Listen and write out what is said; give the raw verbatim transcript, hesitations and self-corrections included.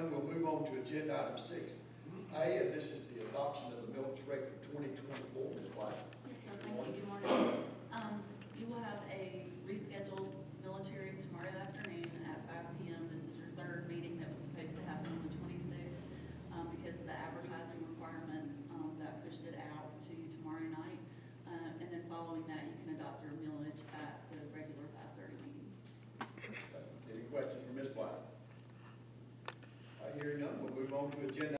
none, we'll move on to agenda item six A, and this is the adoption of the millage rate for twenty twenty-four. Miz White. Yes, sir, thank you, good morning. Um, you will have a rescheduled military tomorrow afternoon at five P M This is your third meeting that was supposed to happen on the twenty-sixth. Um, because of the advertising requirements, um, that pushed it out to tomorrow night. Uh, and then following that, you can adopt your millage at the regular five thirty meeting. Any questions for Miz White? I hear none, we'll move on to agenda